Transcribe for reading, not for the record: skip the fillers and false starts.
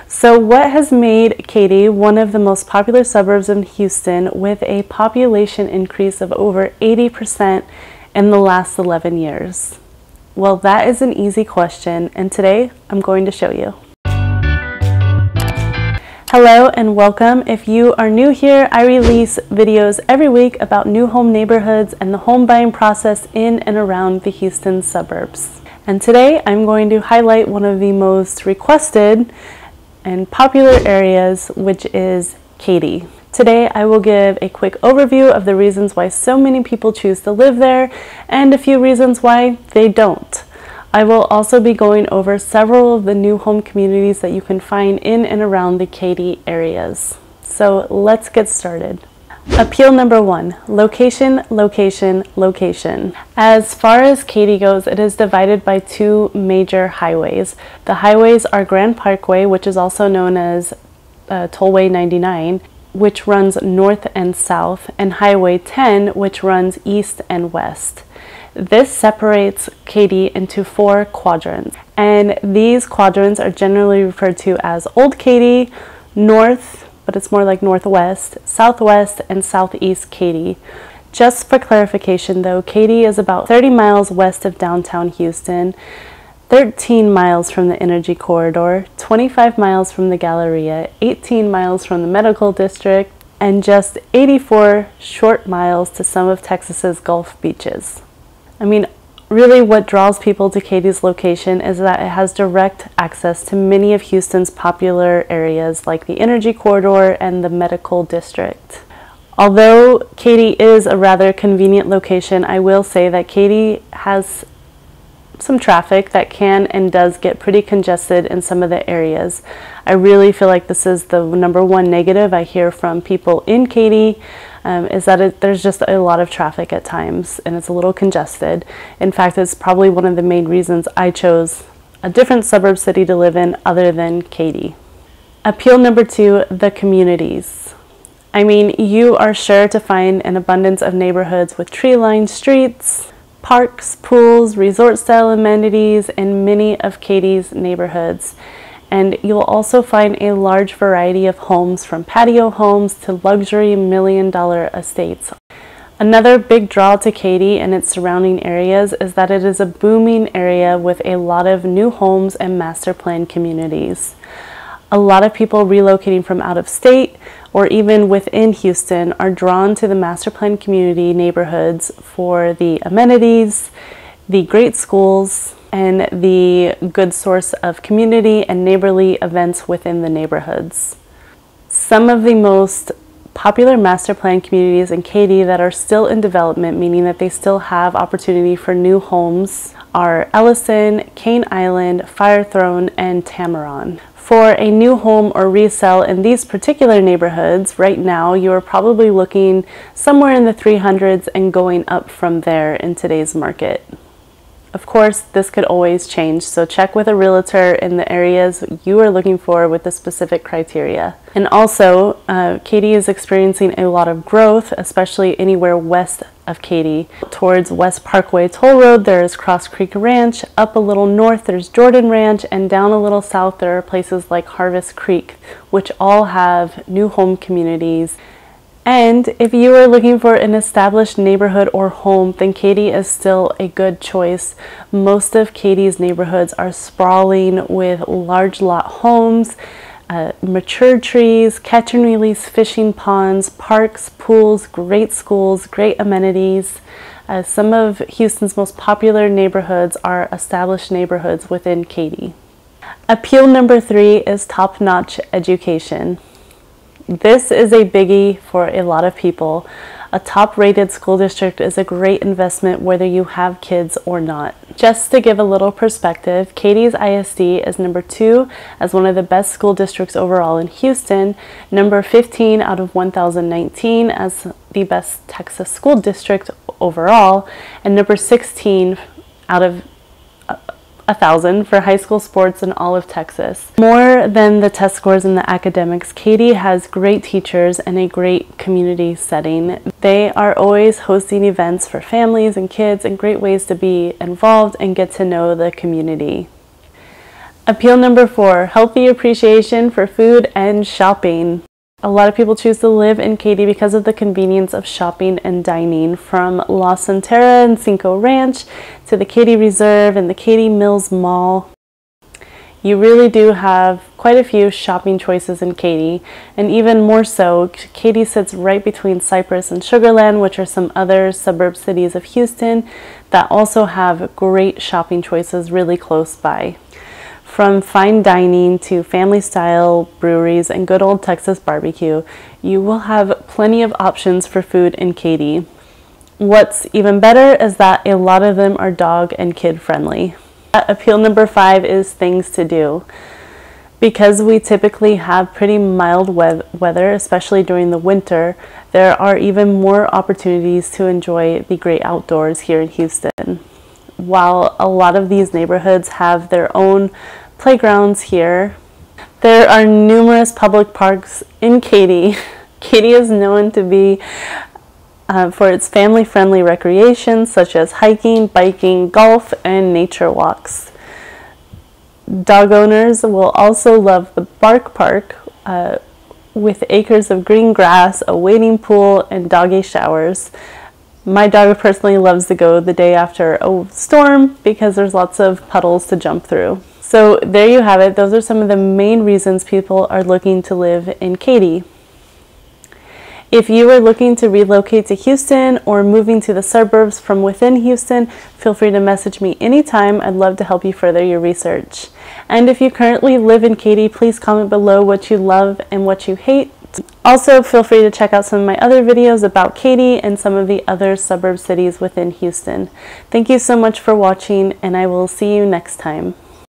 So what has made Katy one of the most popular suburbs in Houston with a population increase of over 80% in the last 11 years? Well, that is an easy question, and today I'm going to show you. Hello and welcome. If you are new here, I release videos every week about new home neighborhoods and the home buying process in and around the Houston suburbs. And today I'm going to highlight one of the most requested and popular areas, which is Katy. Today I will give a quick overview of the reasons why so many people choose to live there and a few reasons why they don't. I will also be going over several of the new home communities that you can find in and around the Katy areas. So let's get started. Appeal number 1, location, location, location. As far as Katy goes, it is divided by two major highways. The highways are Grand Parkway, which is also known as Tollway 99, which runs north and south, and Highway 10, which runs east and west. This separates Katy into 4 quadrants, and these quadrants are generally referred to as Old Katy, North, but it's more like Northwest, Southwest, and Southeast Katy. Just for clarification though, Katy is about 30 miles west of downtown Houston, 13 miles from the Energy Corridor, 25 miles from the Galleria, 18 miles from the Medical District, and just 84 short miles to some of Texas's Gulf beaches. I mean, really what draws people to Katy's location is that it has direct access to many of Houston's popular areas like the Energy Corridor and the Medical District. Although Katy is a rather convenient location, I will say that Katy has some traffic that can and does get pretty congested in some of the areas. I really feel like this is the number one negative I hear from people in Katy, is that there's just a lot of traffic at times and it's a little congested. In fact, it's probably one of the main reasons I chose a different suburb city to live in other than Katy. Appeal number 2, the communities. I mean, you are sure to find an abundance of neighborhoods with tree-lined streets, parks, pools, resort-style amenities in many of Katy's neighborhoods. And you'll also find a large variety of homes, from patio homes to luxury million-dollar estates. Another big draw to Katy and its surrounding areas is that it is a booming area with a lot of new homes and master plan communities. A lot of people relocating from out of state or even within Houston are drawn to the master plan community neighborhoods for the amenities, the great schools, and the good source of community and neighborly events within the neighborhoods. Some of the most popular master plan communities in Katy that are still in development, meaning that they still have opportunity for new homes, are Ellison, Cane Island, Firethrone, and Tamaron. For a new home or resale in these particular neighborhoods, right now you are probably looking somewhere in the 300s and going up from there in today's market. Of course, this could always change, so check with a realtor in the areas you are looking for with the specific criteria. And also, Katy is experiencing a lot of growth, especially anywhere west of Katy. Towards West Parkway Toll Road, there is Cross Creek Ranch. Up a little north, there's Jordan Ranch, and down a little south, there are places like Harvest Creek, which all have new home communities. And if you are looking for an established neighborhood or home, then Katy is still a good choice. Most of Katy's neighborhoods are sprawling with large lot homes, mature trees, catch and release fishing ponds, parks, pools, great schools, great amenities. Some of Houston's most popular neighborhoods are established neighborhoods within Katy. Appeal number 3 is top-notch education. This is a biggie for a lot of people. A top-rated school district is a great investment whether you have kids or not. Just to give a little perspective, Katy's ISD is number 2 as one of the best school districts overall in Houston, number 15 out of 1,019 as the best Texas school district overall, and number 16 out of 1,000 for high school sports in all of Texas. More than the test scores and the academics, Katy has great teachers and a great community setting. They are always hosting events for families and kids and great ways to be involved and get to know the community. Appeal number 4, healthy appreciation for food and shopping. A lot of people choose to live in Katy because of the convenience of shopping and dining, from La Cantera and Cinco Ranch to the Katy Reserve and the Katy Mills Mall. You really do have quite a few shopping choices in Katy, and even more so, Katy sits right between Cypress and Sugar Land, which are some other suburb cities of Houston that also have great shopping choices really close by. From fine dining to family-style breweries and good old Texas barbecue, you will have plenty of options for food in Katy. What's even better is that a lot of them are dog and kid friendly. Appeal number 5 is things to do. Because we typically have pretty mild weather, especially during the winter, there are even more opportunities to enjoy the great outdoors here in Houston. While a lot of these neighborhoods have their own playgrounds here, there are numerous public parks in Katy. Katy is known to be for its family-friendly recreation such as hiking, biking, golf, and nature walks. Dog owners will also love the Bark Park with acres of green grass, a wading pool, and doggy showers. My dog personally loves to go the day after a storm because there's lots of puddles to jump through. So there you have it. Those are some of the main reasons people are looking to live in Katy. If you are looking to relocate to Houston or moving to the suburbs from within Houston, feel free to message me anytime. I'd love to help you further your research. And if you currently live in Katy, please comment below what you love and what you hate. Also, feel free to check out some of my other videos about Katy and some of the other suburb cities within Houston. Thank you so much for watching, and I will see you next time.